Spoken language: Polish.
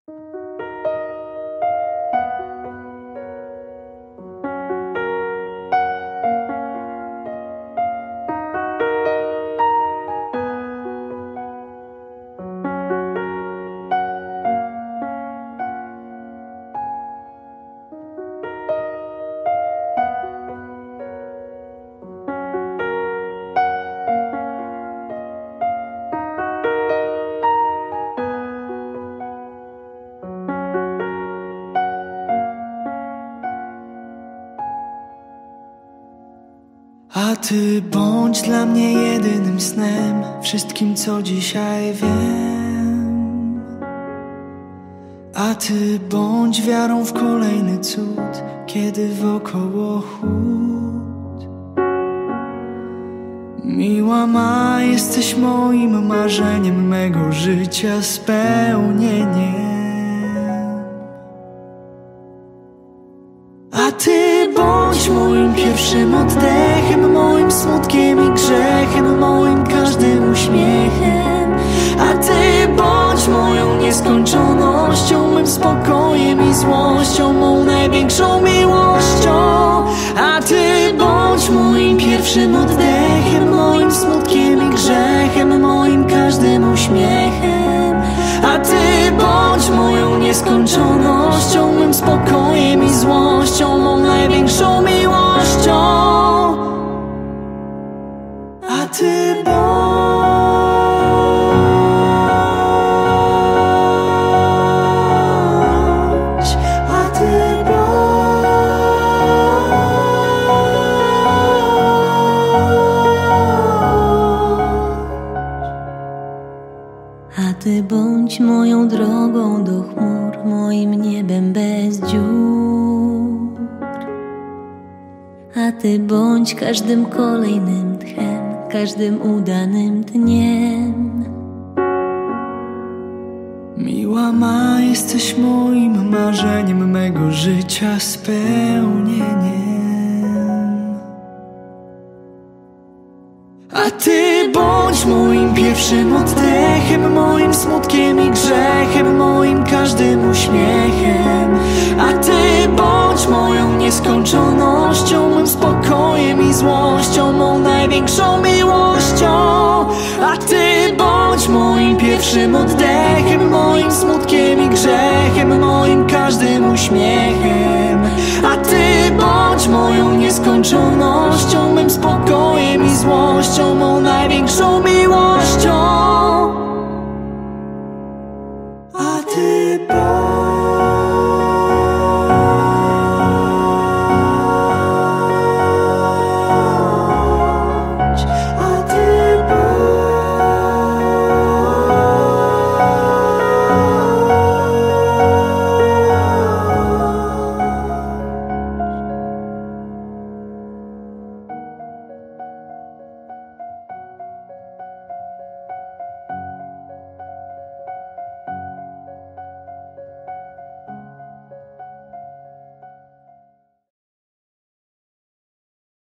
A ty bądź dla mnie jedynym snem, wszystkim co dzisiaj wiem. A ty bądź wiarą w kolejny cud, kiedy wokoło chłód. Miła ma, jesteś moim marzeniem, mego życia spełnieniem. A ty bądź moim pierwszym oddechem, moim smutkiem i grzechem, moim każdym uśmiechem. A ty bądź moją nieskończonością, mym spokojem i złością, mą największą miłością. A ty bądź moim pierwszym oddechem, moim smutkiem i grzechem, moim każdym uśmiechem. A ty bądź moją nieskończonością, mym spokojem i złością, mą największą miłością. A ty bądź, a ty A ty bądź moją drogą do chmur, moim niebem bez dziur. A ty bądź każdym kolejnym tchem, każdym udanym dniem. Miła ma, jesteś moim marzeniem, mego życia spełnieniem. A ty bądź moim pierwszym oddechem, moim smutkiem i grzechem, moim każdym uśmiechem. A ty bądź moją nieskończonością, mym spokojem i złością, mą największą miłością. A ty bądź moim pierwszym oddechem, moim smutkiem i grzechem, moim każdym uśmiechem. A ty bądź moją nieskończonością, mym spokojem